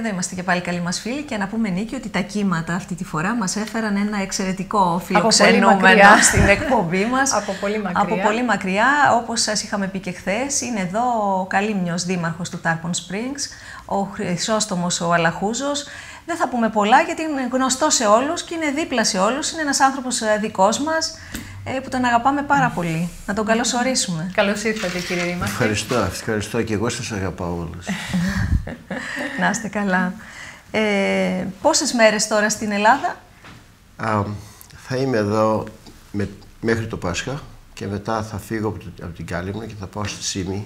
εδώ είμαστε και πάλι καλοί μας φίλοι και να πούμε, Νίκη, ότι τα κύματα αυτή τη φορά μας έφεραν ένα εξαιρετικό φιλοξενούμενο στην εκπομπή μας. Από πολύ μακριά. Από πολύ μακριά, όπως σας είχαμε πει και χθες, είναι εδώ ο Καλύμνιος δήμαρχος του Tarpon Springs, ο Χρυσόστομος ο Αλαχούζος. Δεν θα πούμε πολλά γιατί είναι γνωστό σε όλους και είναι δίπλα σε όλους. Είναι ένας άνθρωπος δικός μας που τον αγαπάμε πάρα πολύ. Να τον καλωσορίσουμε. Καλώς ήρθατε, κύριε Δήμαρχε. Ευχαριστώ και εγώ σας αγαπάω όλους. Να είστε καλά. Πόσες μέρες τώρα στην Ελλάδα? Θα είμαι εδώ μέχρι το Πάσχα και μετά θα φύγω από την Κάλυμνο και θα πάω στη Σύμη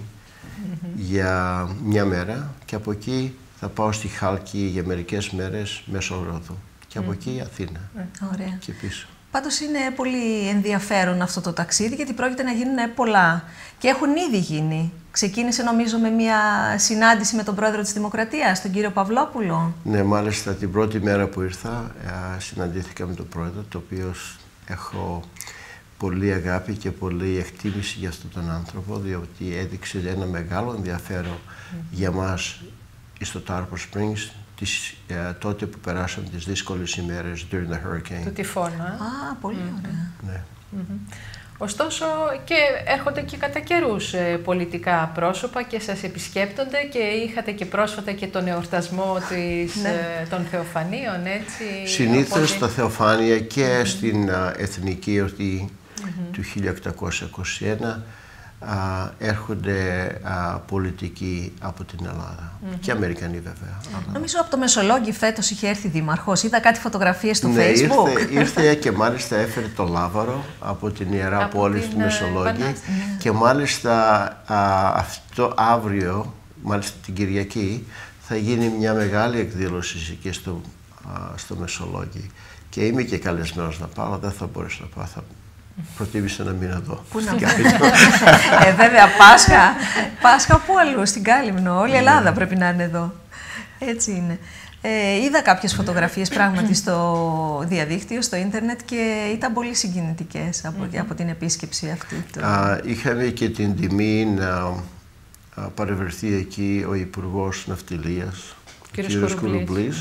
για μια μέρα και από εκεί θα πάω στη Χάλκη για μερικές μέρες μέσω Ρόδου και από εκεί Αθήνα. Ωραία. Και πίσω. Πάντως είναι πολύ ενδιαφέρον αυτό το ταξίδι γιατί πρόκειται να γίνουν πολλά και έχουν ήδη γίνει. Ξεκίνησε νομίζω με μια συνάντηση με τον πρόεδρο της Δημοκρατίας, τον κύριο Παυλόπουλο. Ναι, μάλιστα την πρώτη μέρα που ήρθα συναντήθηκα με τον πρόεδρο, το οποίο έχω πολύ αγάπη και πολύ εκτίμηση για αυτόν τον άνθρωπο, διότι έδειξε ένα μεγάλο ενδιαφέρον για μας στο Tarpon Springs τότε που περάσαμε τις δύσκολες ημέρες during the hurricane. Του τυφώνα. Α, πολύ ωραία. Ναι. Ωστόσο και έρχονται και κατά καιρούς πολιτικά πρόσωπα και σας επισκέπτονται και είχατε και πρόσφατα και τον εορτασμό των Θεοφανίων, έτσι. Συνήθως στα Θεοφάνεια και στην Εθνική Εορτή του 1821 έρχονται πολιτικοί από την Ελλάδα και Αμερικανοί βέβαια. Νομίζω από το Μεσολόγγι φέτος είχε έρθει δήμαρχος. Είδα κάτι φωτογραφίες στο ναι, Facebook. Ήρθε και μάλιστα έφερε το λάβαρο από την Ιερά Πόλη του Μεσολόγγι και μάλιστα αυτό αύριο, μάλιστα την Κυριακή, θα γίνει μια μεγάλη εκδήλωση εκεί στο Μεσολόγγι και είμαι και καλεσμένος να πάω, αλλά δεν θα μπορέσω να πάω. Προτίμησα να μείνω εδώ. Πού να βέβαια, Πάσχα πού αλλού, στην Κάλυμνο. Όλη η Ελλάδα πρέπει να είναι εδώ. Έτσι είναι. Είδα κάποιες φωτογραφίες πράγματι στο διαδίκτυο, στο ίντερνετ και ήταν πολύ συγκινητικές από την επίσκεψη αυτή. Είχαμε και την τιμή να παρευρεθεί εκεί ο Υπουργός Ναυτιλίας, ο κ. Κουλουμπλής,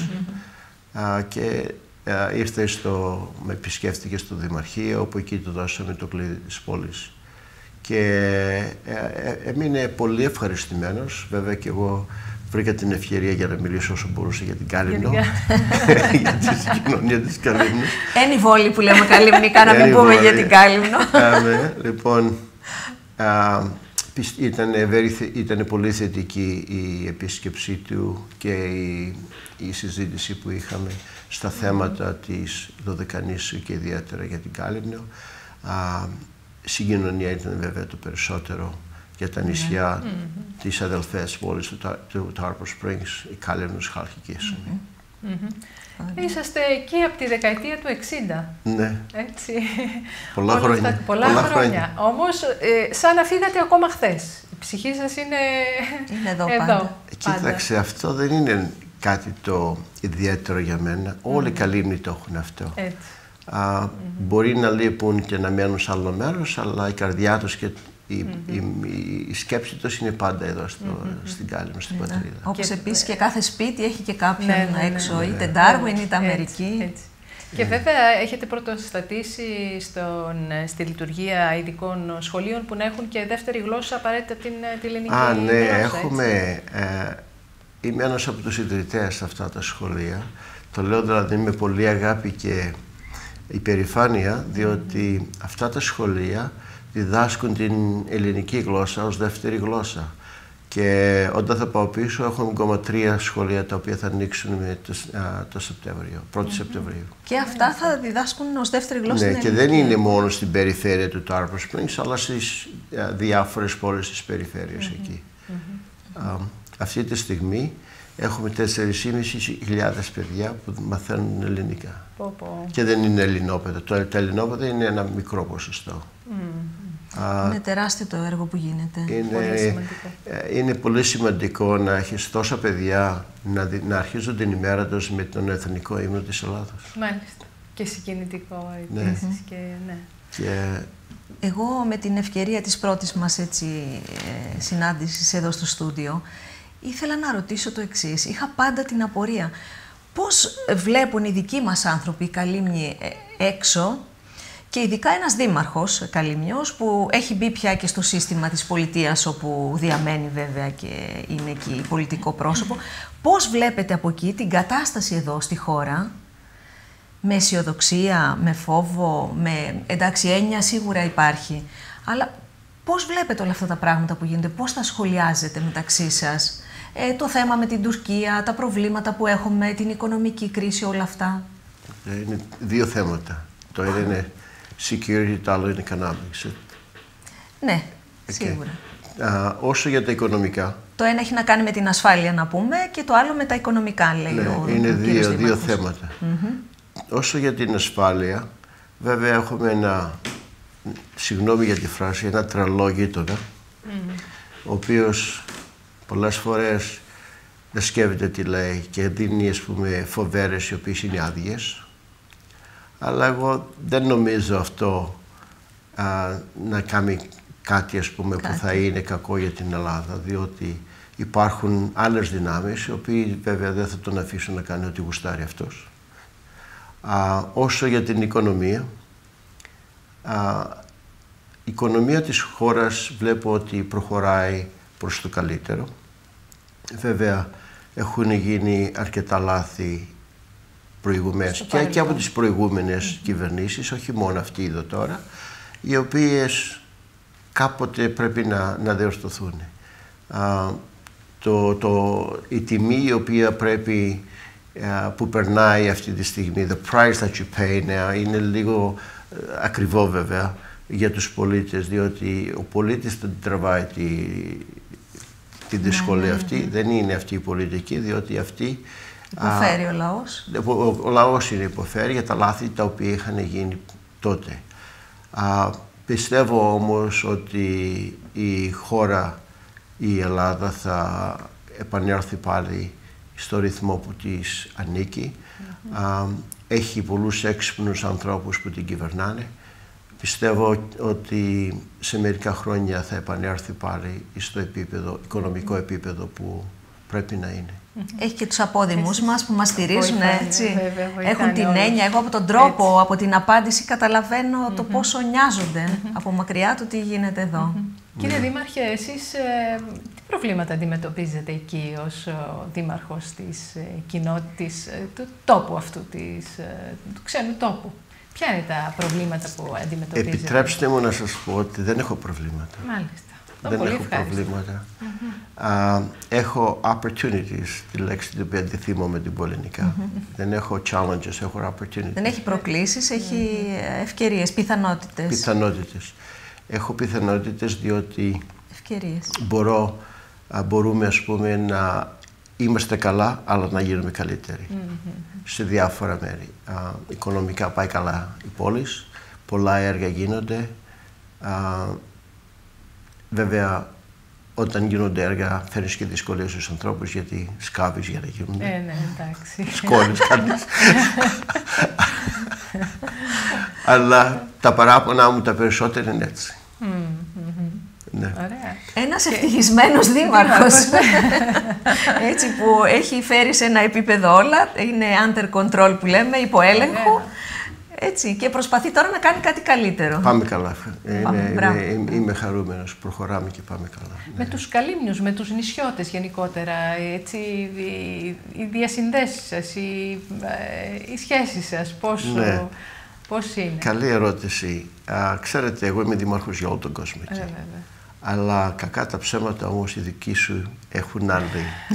και ήρθε με επισκέφτηκε στο Δημαρχείο, όπου εκεί του δώσαμε το κλείδι της πόλης. Και έμεινε πολύ ευχαριστημένος. Βέβαια και εγώ βρήκα την ευκαιρία για να μιλήσω όσο μπορούσα για την Κάλυμνο, για τη κοινωνία της Καλύμνου. Εν η βόλη που λέμε Καλύμνικα, να μην πούμε για την Κάλυμνο. Λοιπόν, ήταν πολύ θετική η επίσκεψή του και η συζήτηση που είχαμε στα θέματα της Δωδεκανήσου και ιδιαίτερα για την Κάλυμνο. Συγκοινωνία ήταν βέβαια το περισσότερο για τα νησιά της αδελφές πόλης του Tarpon Springs, η Κάλυμνος, Χάλκη και η Σύμη. Είσαστε εκεί από τη δεκαετία του 60. Ναι. Έτσι. Πολλά χρόνια. Πολλά χρόνια. Όμως, σαν να φύγατε ακόμα χθες. Η ψυχή σας είναι εδώ πάντα. Κοίταξε, αυτό δεν είναι κάτι το ιδιαίτερο για μένα. Όλοι οι Καλύμνοι το έχουν αυτό. Μπορεί να λείπουν και να μένουν σε άλλο μέρος, αλλά η καρδιά τους και η σκέψη τους είναι πάντα εδώ στην Κάλυμνο, στην πατρίδα. Όπως επίσης και κάθε σπίτι έχει και κάποιον έξω, είτε Ντάρουιν είτε Αμερική. Και βέβαια έχετε πρωτοστατήσει στη λειτουργία ειδικών σχολείων που να έχουν και δεύτερη γλώσσα απαραίτητα από την ελληνική γλώσσα. Ναι, έχουμε. Είμαι ένας από τους ιδρυτές σε αυτά τα σχολεία. Το λέω δηλαδή με πολύ αγάπη και υπερηφάνεια, διότι αυτά τα σχολεία διδάσκουν την ελληνική γλώσσα ως δεύτερη γλώσσα. Και όταν θα πάω πίσω, έχουμε ακόμα 3 σχολεία τα οποία θα ανοίξουν το Σεπτέμβριο, 1η Σεπτεμβρίου. Και αυτά θα διδάσκουν ως δεύτερη γλώσσα. Ναι, και δεν είναι μόνο στην περιφέρεια του Tarpon Springs, αλλά στις διάφορες πόλεις της περιφέρειας εκεί. Αυτή τη στιγμή έχουμε 4.500 παιδιά που μαθαίνουν ελληνικά. Και δεν είναι ελληνόπαιδα. Το ελληνόπαιδο είναι ένα μικρό ποσοστό. Είναι τεράστιο το έργο που γίνεται. Είναι πολύ σημαντικό να έχεις τόσα παιδιά να αρχίζουν την ημέρα τους με τον εθνικό ύμνο της Ελλάδας. Μάλιστα. Και συγκινητικό επίσης. Εγώ με την ευκαιρία της πρώτης μας συνάντησης εδώ στο στούντιο ήθελα να ρωτήσω το εξής. Είχα πάντα την απορία. Πώς βλέπουν οι δικοί μας άνθρωποι, οι Καλύμνοι, έξω, και ειδικά ένας δήμαρχος Καλύμνιος που έχει μπει πια και στο σύστημα της πολιτείας, όπου διαμένει βέβαια και είναι εκεί πολιτικό πρόσωπο. Πώς βλέπετε από εκεί την κατάσταση εδώ στη χώρα, με αισιοδοξία, με φόβο, εντάξει, έννοια σίγουρα υπάρχει, αλλά πώς βλέπετε όλα αυτά τα πράγματα που γίνονται, πώς τα σχολιάζετε μεταξύ σας, το θέμα με την Τουρκία, τα προβλήματα που έχουμε, την οικονομική κρίση, όλα αυτά? Είναι δύο θέματα. Το ένα είναι security, το άλλο είναι economics. Ναι, σίγουρα. Όσο για τα οικονομικά. Το ένα έχει να κάνει με την ασφάλεια, να πούμε, και το άλλο με τα οικονομικά, λέει ο είναι δύο θέματα. Όσο για την ασφάλεια, βέβαια έχουμε συγγνώμη για τη φράση, ένα τρελό γείτονα, ο οποίος πολλές φορές δεν σκέφτεται τι λέει και δίνει, ας πούμε, φοβέρες οι οποίες είναι άδειες. Αλλά εγώ δεν νομίζω αυτό να κάνει κάτι, ας πούμε, που θα είναι κακό για την Ελλάδα, διότι υπάρχουν άλλες δυνάμεις, οι οποίοι βέβαια δεν θα τον αφήσουν να κάνει ό,τι γουστάρει αυτός. Όσο για την οικονομία, η οικονομία της χώρας βλέπω ότι προχωράει προς το καλύτερο. Βέβαια, έχουν γίνει αρκετά λάθη προηγουμένως και από τις προηγούμενες κυβερνήσεις, όχι μόνο αυτή εδώ τώρα, οι οποίες κάποτε πρέπει να διορθωθούν. Η τιμή η οποία πρέπει, που περνάει αυτή τη στιγμή, the price that you pay now, είναι λίγο ακριβό βέβαια για τους πολίτες, διότι ο πολίτης δεν τραβάει τη δυσκολία αυτή, δεν είναι αυτή η πολιτική, διότι αυτή υποφέρει ο λαός. Ο λαός είναι υποφέρει για τα λάθη τα οποία είχαν γίνει τότε. Πιστεύω όμως ότι η χώρα, η Ελλάδα, θα επανέλθει πάλι στο ρυθμό που της ανήκει. Έχει πολλούς έξυπνους ανθρώπους που την κυβερνάνε. Πιστεύω ότι σε μερικά χρόνια θα επανέλθει πάλι στο οικονομικό επίπεδο που πρέπει να είναι. Έχει και τους απόδημους μας που μας στηρίζουν, έτσι. Έχουν την έννοια. Εγώ από τον τρόπο, από την απάντηση καταλαβαίνω το πόσο νοιάζονται από μακριά το τι γίνεται εδώ. Κύριε Δήμαρχε, εσείς τι προβλήματα αντιμετωπίζετε εκεί ως δήμαρχος της κοινότητας, του τόπου αυτού, του ξένου τόπου? Ποια είναι τα προβλήματα που αντιμετωπίζετε? Επιτρέψτε μου να σας πω ότι δεν έχω προβλήματα. Μάλιστα. Δεν έχω προβλήματα. Έχω opportunities, τη λέξη την οποία τη θυμόμαι την πολυνικά. Δεν έχω challenges, έχω opportunities. Δεν έχει προκλήσεις, έχει ευκαιρίες, πιθανότητες. Πιθανότητες. Έχω πιθανότητες διότι ευκαιρίες. Μπορούμε, ας πούμε, να είμαστε καλά, αλλά να γίνουμε καλύτεροι σε διάφορα μέρη. Οικονομικά πάει καλά η πόλη, πολλά έργα γίνονται. Βέβαια, όταν γίνονται έργα, φέρνεις και δυσκολίες στους ανθρώπους, γιατί σκάβεις για να γίνονται. Ναι, εντάξει. Σκόνεις, κάνεις. Αλλά τα παράπονα μου τα περισσότερα είναι έτσι. Ναι. Ένας ευτυχισμένος δήμαρχος, έτσι, που έχει φέρει σε ένα επίπεδο όλα, είναι under control που λέμε, υπό έλεγχο. Έτσι, και προσπαθεί τώρα να κάνει κάτι καλύτερο. Πάμε καλά. Είμαι χαρούμενος. Προχωράμε και πάμε καλά. Με τους Καλύμνιους, με τους νησιώτες γενικότερα, έτσι, οι διασυνδέσεις σας, οι σχέσεις σας, πώς είναι? Καλή ερώτηση. Ξέρετε, εγώ είμαι δήμαρχος για όλο τον κόσμο εκεί. Αλλά κακά τα ψέματα όμως οι δικοί σου έχουν άλλη.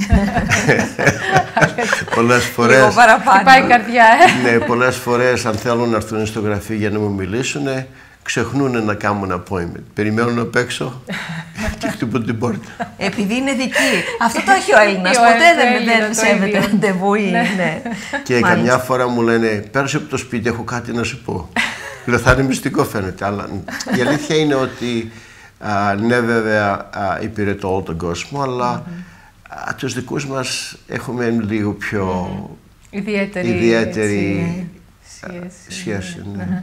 Πολλές φορές... Λίγο παραπάνω. Πάει η καρδιά, Ναι, πολλές φορές αν θέλουν να έρθουν στο γραφείο για να μου μιλήσουν, ξεχνούν να κάνουν appointment. Περιμένουν απ' έξω και χτυπούν την πόρτα. Επειδή είναι δική. Αυτό το έχει ο Έλληνας. Ποτέ δεν σέβεται ραντεβού. Και καμιά φορά μου λένε, πέρασε από το σπίτι, έχω κάτι να σου πω. Λέω, θα είναι μυστικό φαίνεται. Αλλά η αλήθεια είναι ότι ναι, βέβαια υπηρετώ όλο τον κόσμο, αλλά τους δικούς μας έχουμε λίγο πιο ιδιαίτερη σχέση.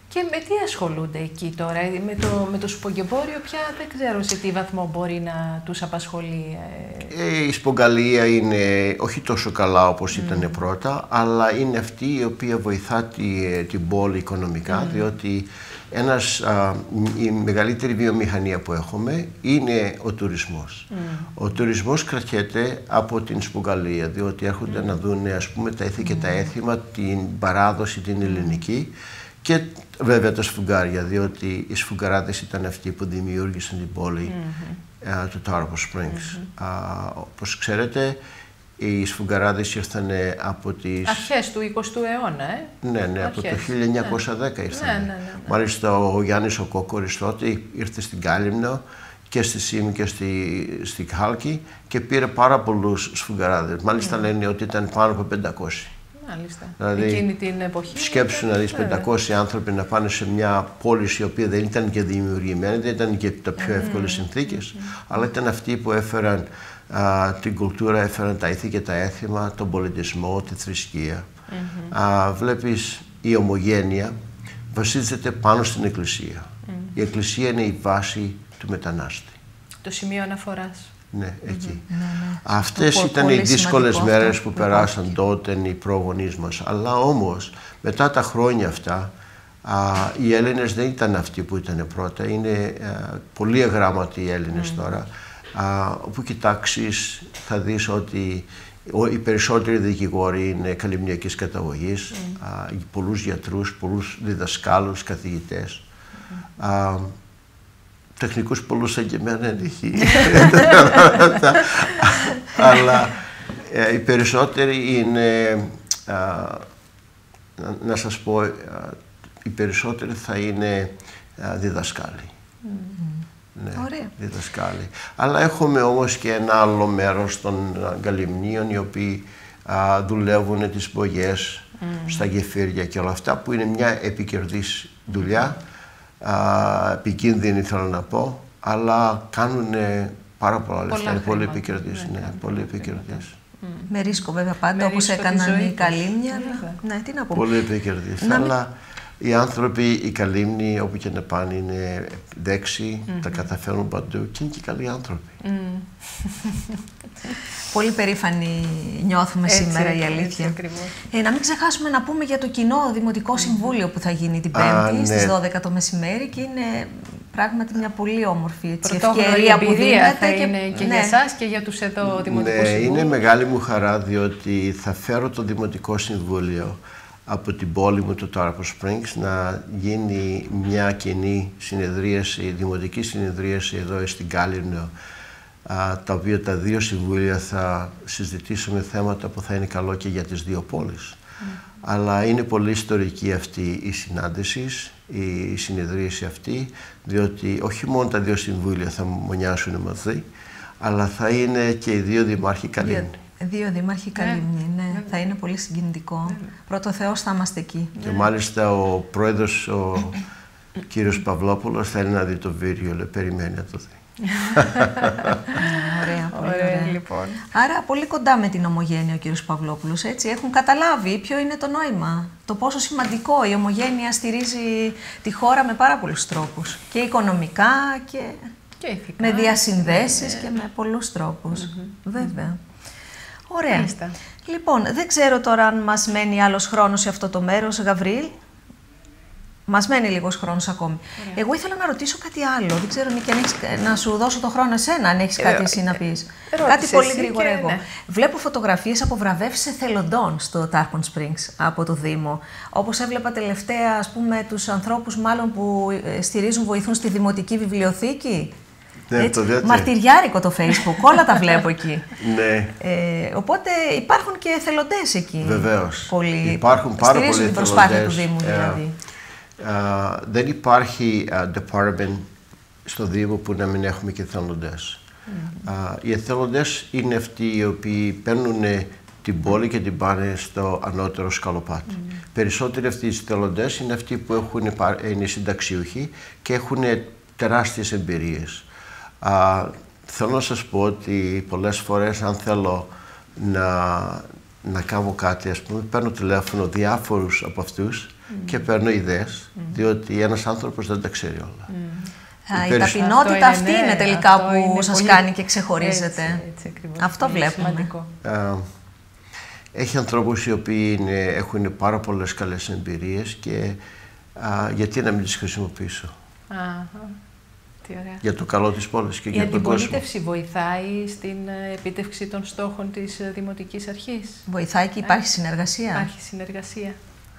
Και με τι ασχολούνται εκεί τώρα, με το σπογκεμπόριο πια δεν ξέρω σε τι βαθμό μπορεί να τους απασχολεί. Η σπογκαλία είναι όχι τόσο καλά όπως ήταν πρώτα, αλλά είναι αυτή η οποία βοηθά την πόλη οικονομικά, διότι η μεγαλύτερη βιομηχανία που έχουμε είναι ο τουρισμός. Ο τουρισμός κρατιέται από την σπογκαλία, διότι έρχονται να δουν, ας πούμε, τα ήθη και τα έθιμα, την παράδοση την ελληνική και βέβαια τα σφουγγάρια, διότι οι σφουγγαράδες ήταν αυτοί που δημιούργησαν την πόλη του Tarpon Springs. Όπως ξέρετε, οι σφουγγαράδες ήρθαν από τις... αρχές του 20ου αιώνα, Ναι, από το 1910 ήρθαν. Μάλιστα ο Γιάννης ο Κόκορης τότε ήρθε στην Κάλυμνο και στη Σίμη και στη Χάλκη και πήρε πάρα πολλούς σφουγγαράδες. Μάλιστα λένε ότι ήταν πάνω από 500. Μάλιστα. Δηλαδή, εκείνη την εποχή. Σκέψου να δεις 500 άνθρωποι να πάνε σε μια πόλη η οποία δεν ήταν και δημιουργημένη, δεν ήταν και τα πιο εύκολες συνθήκες, αλλά ήταν αυτοί που έφεραν την κουλτούρα, έφεραν τα ήθη και τα έθιμα, τον πολιτισμό, τη θρησκεία. Βλέπεις, η ομογένεια βασίζεται πάνω στην Εκκλησία. Η Εκκλησία είναι η βάση του μετανάστη. Το σημείο αναφοράς. Ναι, εκεί. Αυτές ήταν οι δύσκολες μέρες που περάσαν τότε οι προγονείς μας. Αλλά όμως, μετά τα χρόνια αυτά, οι Έλληνες δεν ήταν αυτοί που ήταν πρώτα. Είναι πολύ αγράμματοι οι Έλληνες τώρα. Όπου κοιτάξεις, θα δεις ότι οι περισσότεροι δικηγόροι είναι καλυμνιακής καταγωγής, πολλούς γιατρούς, πολλούς διδασκάλους, καθηγητές. Τεχνικούς πολλούς σαν και εμένα έχει. Αλλά οι περισσότεροι είναι, να σας πω, οι περισσότεροι θα είναι διδασκάλοι. Ναι, διδασκάλοι. Αλλά έχουμε όμως και ένα άλλο μέρος των Καλυμνίων οι οποίοι δουλεύουν τις μπογιές στα γεφύρια και όλα αυτά που είναι μια επικερδής δουλειά, επικίνδυνη θέλω να πω, αλλά κάνουν πάρα πολλά λεφτά, είναι πολύ επικερδής. Ναι, πολύ επικερδής. Με ρίσκο βέβαια πάντα, όπως έκαναν οι Καλύμνια. Ναι, τι να πω. Πολύ επικερδής, αλλά οι άνθρωποι, οι Καλύμνοι, όπου και να πάνε, είναι δέξιοι, τα καταφέρνουν παντού και είναι και καλοί άνθρωποι. Πολύ περήφανοι νιώθουμε σήμερα, η αλήθεια. Να μην ξεχάσουμε να πούμε για το κοινό Δημοτικό Συμβούλιο που θα γίνει την Πέμπτη στις 12 το μεσημέρι και είναι πράγματι μια πολύ όμορφη ευκαιρία που δίνεται. Και για εσάς και για τους εδώ Δημοτικούς Συμβούλους. Είναι μεγάλη μου χαρά διότι θα φέρω το Δημοτικό Συμβούλιο από την πόλη μου, το Tarpon Springs, να γίνει μια κοινή συνεδρίαση, δημοτική συνεδρίαση εδώ στην Κάλυμνο, τα οποία τα δύο συμβούλια θα συζητήσουμε θέματα που θα είναι καλό και για τις δύο πόλεις. Αλλά είναι πολύ ιστορική αυτή η συνάντηση, η συνεδρίαση αυτή, διότι όχι μόνο τα δύο συμβούλια θα μονιάσουν μαζί, αλλά θα είναι και οι δύο δημάρχοι Καλύμνη. Δύο δήμαρχοι Καλύμνη, ναι. Θα είναι πολύ συγκινητικό. Πρώτο Θεός θα είμαστε εκεί. Και μάλιστα ο πρόεδρος, ο κύριος Παυλόπουλος, θέλει να δει το βίντεο, λέει, περιμένει να το δει. Ωραία, πολύ ωραία. Λοιπόν. Άρα πολύ κοντά με την ομογένεια ο κύριος Παυλόπουλος, έτσι. Έχουν καταλάβει ποιο είναι το νόημα. Το πόσο σημαντικό η ομογένεια στηρίζει τη χώρα με πάρα πολλούς τρόπους. Και οικονομικά και ηθικά, με διασυνδέσεις και με πολλούς τρόπους. Βέβαια. Ωραία. Λοιπόν, δεν ξέρω τώρα αν μας μένει άλλος χρόνος σε αυτό το μέρος, Γαβρίλ. Μας μένει λίγος χρόνος ακόμη. Ωραία. Εγώ ήθελα να ρωτήσω κάτι άλλο. Δεν ξέρω, Νίκη, αν έχεις, να σου δώσω το χρόνο εσένα, αν έχεις κάτι εσύ να πεις. Κάτι πολύ γρήγορα εγώ. Ναι. Βλέπω φωτογραφίες από βραβεύσεις εθελοντών στο Tarpon Springs από το Δήμο. Όπως έβλεπα τελευταία, ας πούμε, τους ανθρώπους μάλλον που στηρίζουν, βοηθούν στη Δημοτική Βιβλιοθήκη. Ναι, έτσι, μαρτυριάρικο το Facebook, όλα τα βλέπω εκεί. Ναι. Οπότε υπάρχουν και εθελοντές εκεί. Βεβαίως. Υπάρχουν πάρα πολλοί την προσπάθεια του Δήμου δηλαδή. Δεν υπάρχει department στο Δήμο που να μην έχουμε και εθελοντές. Οι εθελοντές είναι αυτοί οι οποίοι παίρνουν την πόλη και την πάνε στο ανώτερο σκαλοπάτι. Περισσότεροι αυτοί οι εθελοντές είναι αυτοί που είναι συνταξιούχοι και έχουν τεράστιες εμπειρίες. Θέλω να σας πω ότι πολλές φορές αν θέλω να κάνω κάτι, ας πούμε, παίρνω τηλέφωνο διάφορους από αυτούς και παίρνω ιδέες, διότι ένας άνθρωπος δεν τα ξέρει όλα. Η ταπεινότητα αυτή είναι τελικά που σας κάνει και ξεχωρίζετε. Έτσι, αυτό βλέπουμε. Έχει ανθρώπους οι οποίοι έχουν πάρα πολλές καλές εμπειρίες και γιατί να μην τις χρησιμοποιήσω. Τι ωραία. Για το καλό της πόλης και για τον κόσμο. Η αντιπολίτευση βοηθάει στην επίτευξη των στόχων της Δημοτικής Αρχής. Βοηθάει και υπάρχει συνεργασία. Υπάρχει συνεργασία.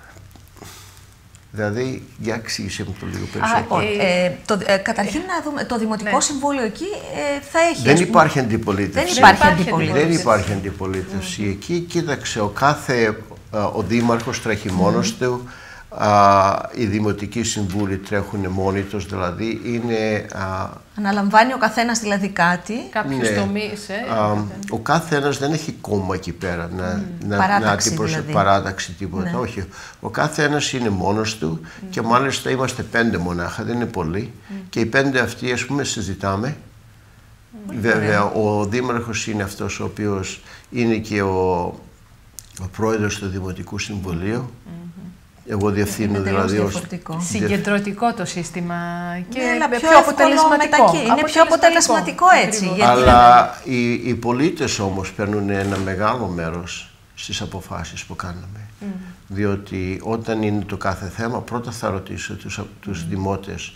Δηλαδή, για εξήγησέ μου το λίγο περισσότερο. Καταρχήν να δούμε, το Δημοτικό Συμβούλιο εκεί θα έχει... Δεν υπάρχει αντιπολίτευση. Δεν υπάρχει αντιπολίτευση. Εκεί, κοίταξε, ο Δήμαρχος τρέχει μόνος του, οι Δημοτικοί Συμβούλοι τρέχουν μόνοι τους, δηλαδή είναι... Αναλαμβάνει ο καθένας δηλαδή κάτι. Κάποιους τομείς, ο κάθε ένας δεν έχει κόμμα εκεί πέρα να αντιπροσωπεύει παράταξη τίποτα. Ναι. Όχι. Ο κάθε ένας είναι μόνος του και μάλιστα είμαστε 5 μονάχα, δεν είναι πολλοί. Και οι 5 αυτοί, ας πούμε, συζητάμε. Βέβαια, ο Δήμαρχος είναι αυτός ο οποίος είναι και ο πρόεδρος του Δημοτικού Συμβουλίου. Εγώ διευθύνω δηλαδή ως... Συγκεντρωτικό το σύστημα και πιο αποτελεσματικό. Είναι πιο αποτελεσματικό έτσι. Αλλά οι πολίτες όμως παίρνουν ένα μεγάλο μέρος στις αποφάσεις που κάνουμε. Διότι όταν είναι το κάθε θέμα, πρώτα θα ρωτήσω τους δημότες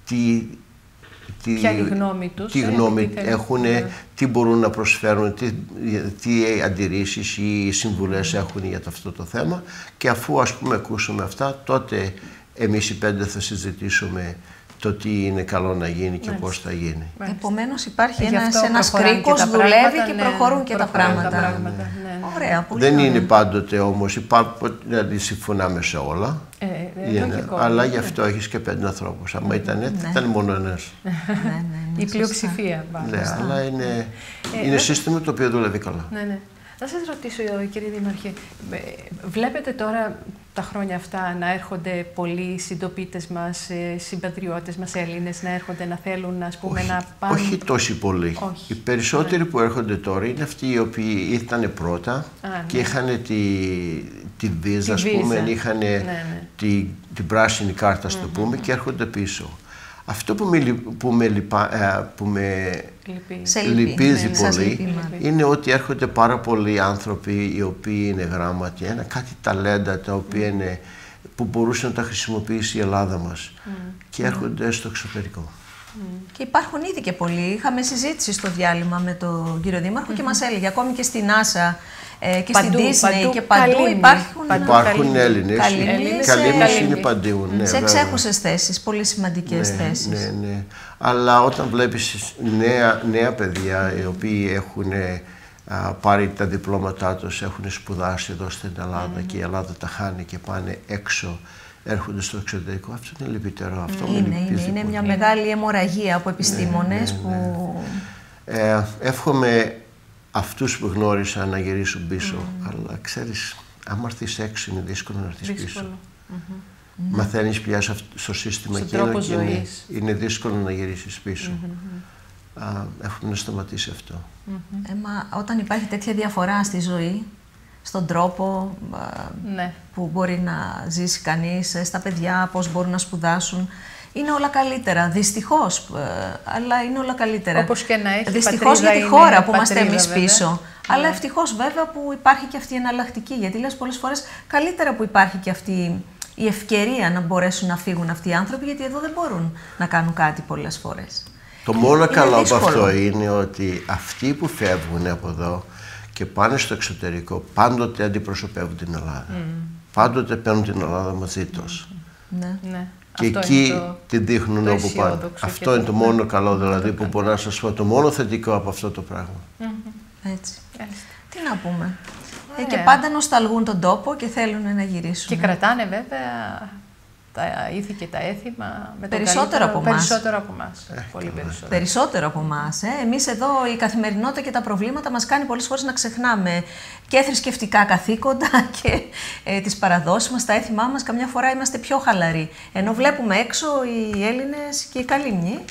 ποια είναι η γνώμη τους, τι γνώμη έχουν, τι μπορούν να προσφέρουν, τι αντιρρήσεις ή συμβουλές έχουν για αυτό το θέμα, και αφού ας πούμε ακούσουμε αυτά, τότε εμείς οι 5 θα συζητήσουμε το τι είναι καλό να γίνει και πώς θα γίνει. Επομένως υπάρχει ένας κρίκος, δουλεύει και προχωρούν και τα πράγματα. Ωραία, πολύ δεν είναι πάντοτε όμως, δηλαδή συμφωνάμε σε όλα, αλλά γι' αυτό έχεις και 5 ανθρώπους. Αν ήταν έτσι, ήταν μόνο ένας. Η πλειοψηφία. Ναι, αλλά είναι σύστημα το οποίο δουλεύει καλά. Να σας ρωτήσω, κύριε Δήμαρχε, βλέπετε τώρα τα χρόνια αυτά να έρχονται πολλοί συντοπίτες μας, συμπατριώτες μας Έλληνες, να έρχονται να θέλουν, ας πούμε, να πάνε... Όχι τόσοι πολλοί. Οι περισσότεροι που έρχονται τώρα είναι αυτοί οι οποίοι ήρθαν πρώτα και είχαν τη βίζα, ας πούμε, είχαν την πράσινη κάρτα, ας το πούμε, και έρχονται πίσω. Αυτό που με λυπίζει πολύ είναι ότι έρχονται πάρα πολλοί άνθρωποι οι οποίοι είναι γράμματοι, κάτι ταλέντα τα οποία που μπορούσε να τα χρησιμοποιήσει η Ελλάδα μας και έρχονται στο εξωτερικό. Και υπάρχουν ήδη και πολλοί. Είχαμε συζήτηση στο διάλειμμα με τον κύριο Δήμαρχο και μας έλεγε ακόμη και στην NASA και στην Disney και παντού υπάρχουν Έλληνες. Καλύμνες είναι παντού. Σε εξέχουσες θέσεις, πολύ σημαντικές θέσεις. Ναι. Αλλά όταν βλέπεις νέα παιδιά οι οποίοι έχουν πάρει τα διπλώματά τους, έχουν σπουδάσει εδώ στην Ελλάδα και η Ελλάδα τα χάνει και πάνε έξω, έρχονται στο εξωτερικό, αυτό είναι λυπητερό. Είναι μια μεγάλη αιμορραγία από επιστήμονες που... Εύχομαι αυτούς που γνώρισα να γυρίσουν πίσω, αλλά ξέρεις, άμα έρθεις έξω είναι δύσκολο να έρθεις πίσω. Μαθαίνεις πια στο σύστημα εκείνο και είναι δύσκολο να γυρίσεις πίσω. Έχουμε να σταματήσει αυτό. Μα όταν υπάρχει τέτοια διαφορά στη ζωή, στον τρόπο που μπορεί να ζήσει κανείς, στα παιδιά, πώς μπορούν να σπουδάσουν, είναι όλα καλύτερα. Δυστυχώς, αλλά είναι όλα καλύτερα. Όπως και να έχει. Δυστυχώς για τη χώρα που είμαστε εμείς πίσω. Αλλά ευτυχώς βέβαια που υπάρχει και αυτή η εναλλακτική. Γιατί λες πολλές φορές καλύτερα που υπάρχει και αυτή η ευκαιρία να μπορέσουν να φύγουν αυτοί οι άνθρωποι, γιατί εδώ δεν μπορούν να κάνουν κάτι πολλές φορές. Το μόνο καλό από αυτό είναι ότι αυτοί που φεύγουν από εδώ και πάνε στο εξωτερικό πάντοτε αντιπροσωπεύουν την Ελλάδα. Πάντοτε παίρνουν την Ελλάδα μαζί τους. Και αυτό εκεί την δείχνουν όπου πάνε. Αυτό είναι το μόνο καλό δηλαδή που μπορώ να σας πω, το μόνο θετικό από αυτό το πράγμα. Έτσι. Τι να πούμε. Και πάντα νοσταλγούν τον τόπο και θέλουν να γυρίσουν. Και κρατάνε βέβαια τα ήθη και τα έθιμα με περισσότερο από εμάς. Περισσότερο από εμάς. Πολύ περισσότερο. Περισσότερο από εμάς. Εμείς εδώ η καθημερινότητα και τα προβλήματα μας κάνει πολλές φορές να ξεχνάμε και θρησκευτικά καθήκοντα και τις παραδόσεις μας, τα έθιμά μας. Καμιά φορά είμαστε πιο χαλαροί. Ενώ βλέπουμε έξω οι Έλληνες και οι καλύμνοι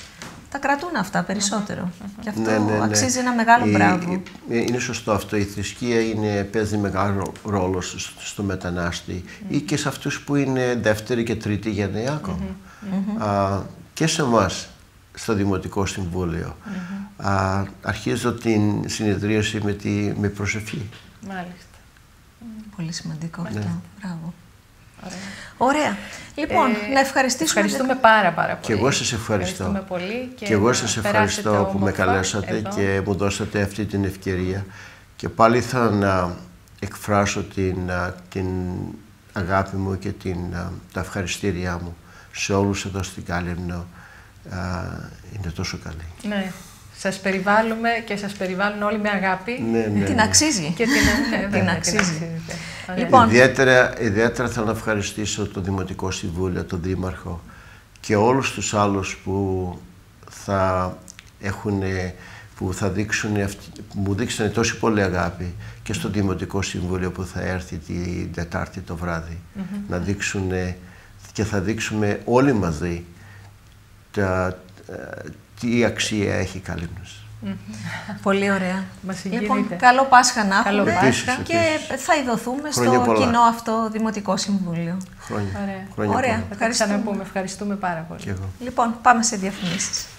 τα κρατούν αυτά περισσότερο. Και αυτό ναι. αξίζει ένα μεγάλο μπράβο. Είναι σωστό αυτό. Η θρησκεία παίζει μεγάλο ρόλο στο μετανάστη ή και σε αυτούς που είναι δεύτερη και τρίτη γενιά ακόμα. Και σε εμάς, στο Δημοτικό Συμβούλιο. Αρχίζω την συνεδρίαση με προσευχή. Μάλιστα. Πολύ σημαντικό αυτό. Μπράβο. Ωραία. Λοιπόν, να ευχαριστήσουμε. Ευχαριστούμε πάρα πολύ. Και εγώ σας ευχαριστώ. Πολύ και εγώ σας ευχαριστώ που με καλέσατε εδώ και μου δώσατε αυτή την ευκαιρία. Και πάλι θα να εκφράσω την αγάπη μου και τα ευχαριστήριά μου σε όλους εδώ στην Κάλυμνο. Είναι τόσο καλή. Ναι. Σας περιβάλλουμε και σας περιβάλλουν όλοι με αγάπη. Ναι. Την αξίζει. Και την αξίζει. Λοιπόν. Ιδιαίτερα θέλω να ευχαριστήσω το Δημοτικό Συμβούλιο, τον Δήμαρχο και όλους τους άλλους που μου δείξανε τόση πολύ αγάπη και στο Δημοτικό Συμβούλιο που θα έρθει την Τετάρτη το βράδυ. Να δείξουν και θα δείξουμε όλοι μαζί τι αξία έχει η Κάλυμνος. Πολύ ωραία. Λοιπόν, καλό Πάσχα να έχουμε και θα ειδωθούμε στο κοινό αυτό Δημοτικό Συμβούλιο. Χρόνια. Ωραία. Θα τα ξαναπούμε. Ευχαριστούμε πάρα πολύ. Λοιπόν, πάμε σε διαφημίσεις.